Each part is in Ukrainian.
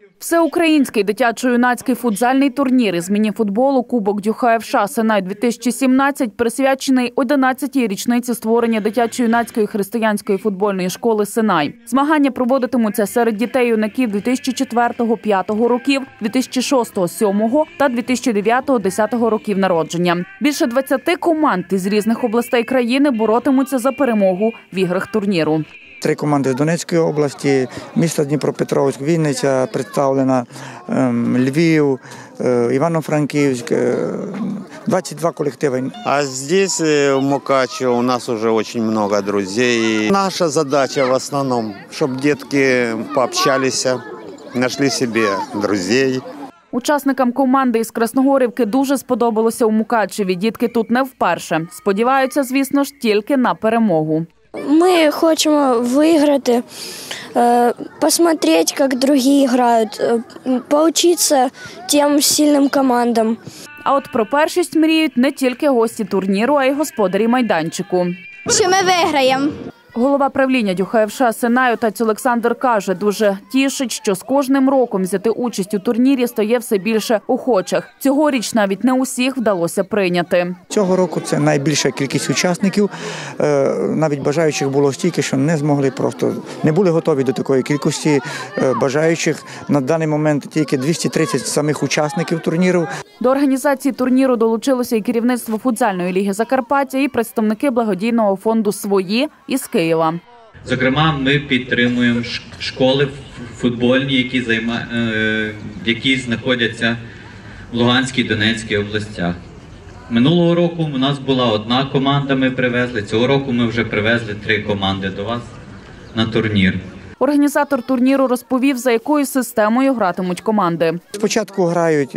Всеукраїнський дитячо-юнацький футзальний турнір із міні-футболу Кубок ДЮХФШ «Синай-2017» присвячений 11-й річниці створення дитячо-юнацької християнської футбольної школи «Синай». Змагання проводитимуться серед дітей-юнаків 2004-2005 років, 2006-2007 та 2009-2010 років народження. Більше 20 команд із різних областей країни боротимуться за перемогу в іграх турніру. 3 команди з Донецької області, місто Дніпропетровськ, Вінниця представлена, Львів, Івано-Франківськ, 22 колективи. А здесь, в Мукачево, у нас уже очень много друзей. Наша задача в основном, чтобы детки пообщались, нашли себе друзей. Учасникам команди із Красногорівки дуже сподобалося у Мукачеві. Дітки тут не вперше. Сподіваються, звісно ж, тільки на перемогу. Ми хочемо виграти, подивитися, як інші грають, навчитися тим сильним командам. А от про першість мріють не тільки гості турніру, а й господарі майданчику. Що ми виграємо. Голова правління ДЮХФШ «Синай» отець Олександр каже, дуже тішить, що з кожним роком взяти участь у турнірі стає все більше охочих. Цьогоріч навіть не усіх вдалося прийняти. Цього року це найбільша кількість учасників. Навіть бажаючих було стільки, що не змогли просто, не були готові до такої кількості бажаючих. На даний момент тільки 230 самих учасників турніру. До організації турніру долучилося і керівництво футзальної ліги Закарпаття, і представники благодійного фонду «Свої» із Києва. Зокрема, ми підтримуємо школи футбольні, які знаходяться в Луганській і Донецькій областях. Минулого року у нас була одна команда, ми привезли. Цього року ми вже привезли 3 команди до вас на турнір. Організатор турніру розповів, за якою системою гратимуть команди. Спочатку грають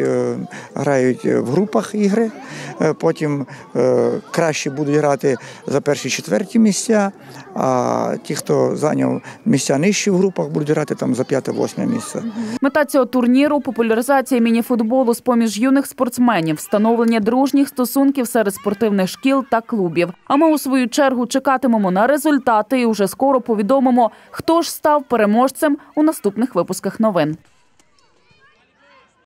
в групах ігри, потім кращі будуть грати за перші-4 місця, а ті, хто зайняв місця нижчі в групах, будуть грати там за 5-8 місце. Мета цього турніру – популяризація міні-футболу з-поміж юних спортсменів, встановлення дружніх стосунків серед спортивних шкіл та клубів. А ми, у свою чергу, чекатимемо на результати і уже скоро повідомимо, хто ж став переможцем у наступних випусках новин.